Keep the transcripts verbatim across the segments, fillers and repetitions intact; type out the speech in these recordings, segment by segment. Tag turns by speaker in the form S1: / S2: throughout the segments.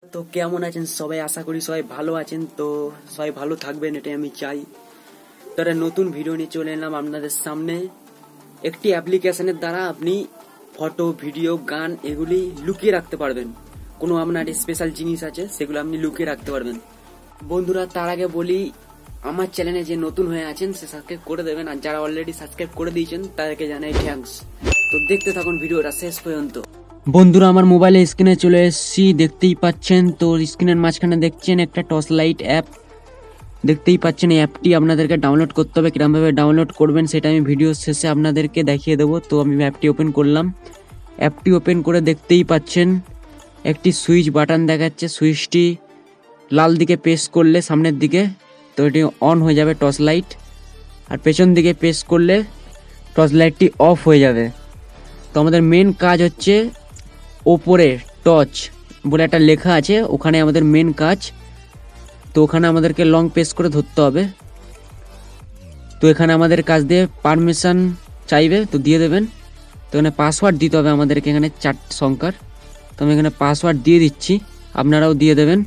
S1: তো কেমন আছেন সবাই? আশা করি সবাই ভালো আছেন। তো সবাই ভালো থাকবেন এটাই আমি চাই। তারা নতুন ভিডিও নিয়ে চলে এলাম আপনাদের সামনে। একটি অ্যাপ্লিকেশনের দ্বারা আপনি ফটো, ভিডিও, গান এগুলি লুকিয়ে রাখতে পারবেন। কোনো আপনার স্পেশাল জিনিস আছে সেগুলো আপনি লুকিয়ে রাখতে পারবেন। বন্ধুরা, তার আগে বলি, আমার চ্যানেলে যে নতুন হয়ে আছেন সে সাবস্ক্রাইব করে দেবেন, আর যারা অলরেডি সাবস্ক্রাইব করে দিয়েছেন তাদেরকে জানাই থ্যাঙ্কস। তো দেখতে থাকুন ভিডিওটা শেষ পর্যন্ত। বন্ধুরা, আমার মোবাইলে স্ক্রিনে চলে এসেছি, দেখতেই পাচ্ছেন। তো স্ক্রিনের মাঝখানে দেখছেন একটা টর্চ লাইট অ্যাপ, দেখতেই পাচ্ছেন। এই অ্যাপটি আপনাদেরকে ডাউনলোড করতে হবে। কিরমভাবে ডাউনলোড করবেন সেটা আমি ভিডিও শেষে আপনাদেরকে দেখিয়ে দেবো। তো আমি অ্যাপটি ওপেন করলাম। অ্যাপটি ওপেন করে দেখতেই পাচ্ছেন একটি সুইচ বাটন দেখাচ্ছে। সুইচটি লাল দিকে প্রেস করলে সামনের দিকে তো এটি অন হয়ে যাবে টর্চ লাইট, আর পেছন দিকে প্রেস করলে টর্চ লাইটটি অফ হয়ে যাবে। তো আমাদের মেন কাজ হচ্ছে ওপরে টর্চ বলে একটা লেখা আছে, ওখানে আমাদের মেন কাজ। তো ওখানে আমাদেরকে লং প্রেস করে ধরতে হবে। তো এখানে আমাদের কাজ দিয়ে পারমিশন চাইবে, তো দিয়ে দেবেন। তো এখানে পাসওয়ার্ড দিতে হবে আমাদেরকে, এখানে চার সংখ্যার। তো আমি এখানে পাসওয়ার্ড দিয়ে দিচ্ছি, আপনারাও দিয়ে দেবেন।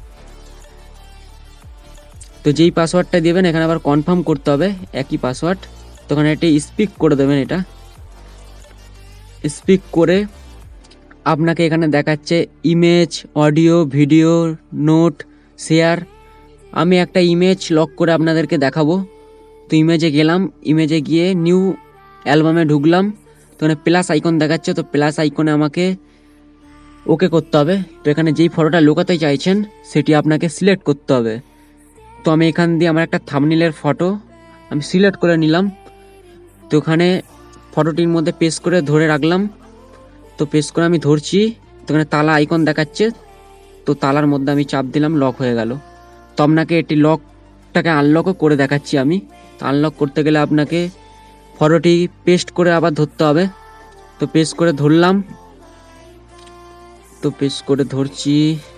S1: তো যেই পাসওয়ার্ডটা দেবেন এখানে আবার কনফার্ম করতে হবে একই পাসওয়ার্ড। তো এখানে এটা স্পিক করে দেবেন। এটা স্পিক করে আপনাকে এখানে দেখাচ্ছে image, audio, video, note, share. আমি একটা ইমেজ লক করে আপনাদেরকে দেখাবো। তো ইমেজে গেলাম, ইমেজে গিয়ে নিউ অ্যালবামে ঢুকলাম। তো এখানে প্লাস আইকন দেখাচ্ছে, তো প্লাস আইকনে আমাকে ওকে করতে হবে। তো এখানে যেই ফটোটা লুকাতে চাইছেন সেটি আপনাকে সিলেক্ট করতে হবে। তো আমি এখান দিয়ে আমার একটা থাম্বনেইলের ফটো আমি সিলেক্ট করে নিলাম। তো এখানে ফটোটির মধ্যে পেস্ট করে ধরে রাখলাম। তো পেস্ট করে আমি ধরছি। তো এখানে তালা আইকন দেখাচ্ছে, তো তালার মধ্যে আমি চাপ দিলাম, লক হয়ে গেল। তো আপনাকে এটি লকটাকে আনলকও করে দেখাচ্ছি আমি। তো আনলক করতে গেলে আপনাকে ফটোটি পেস্ট করে আবার ধরতে হবে। তো পেস্ট করে ধরলাম, তো পেস্ট করে ধরছি।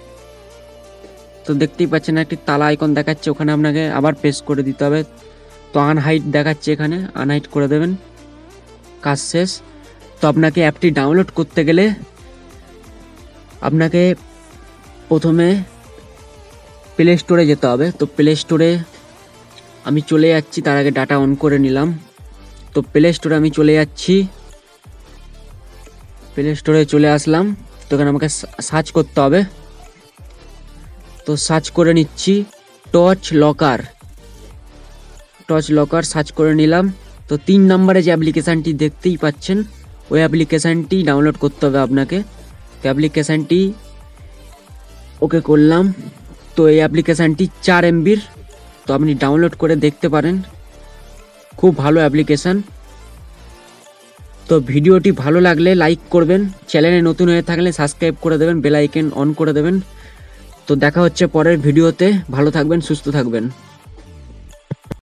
S1: তো দেখতেই পাচ্ছেন একটি তালা আইকন দেখাচ্ছে, ওখানে আপনাকে আবার পেস্ট করে দিতে হবে। তো আনহাইড দেখাচ্ছে, এখানে আনহাইড করে দেবেন, কাজ শেষ। তো আপনাকে অ্যাপটি ডাউনলোড করতে গেলে আপনাকে প্রথমে প্লে স্টোরে যেতে হবে। তো প্লে স্টোরে আমি চলে যাচ্ছি, তার আগে ডাটা অন করে নিলাম। তো প্লে স্টোরে আমি চলে যাচ্ছি, প্লে স্টোরে চলে আসলাম। তো এখানে আমাকে সার্চ করতে হবে। তো সার্চ করে নিচ্ছি torch locker, torch locker search করে নিলাম। তো তিন নম্বরে যে অ্যাপ্লিকেশানটি দেখতেই পাচ্ছেন ওই অ্যাপ্লিকেশানটি ডাউনলোড করতে হবে আপনাকে। তো অ্যাপ্লিকেশানটি ওকে করলাম। তো এই অ্যাপ্লিকেশানটি চার এমবির, তো আপনি ডাউনলোড করে দেখতে পারেন, খুব ভালো অ্যাপ্লিকেশান। তো ভিডিওটি ভালো লাগলে লাইক করবেন, চ্যানেলে নতুন হয়ে থাকলে সাবস্ক্রাইব করে দেবেন, বেল আইকন অন করে দেবেন। তো দেখা হচ্ছে পরের ভিডিওতে। ভালো থাকবেন, সুস্থ থাকবেন।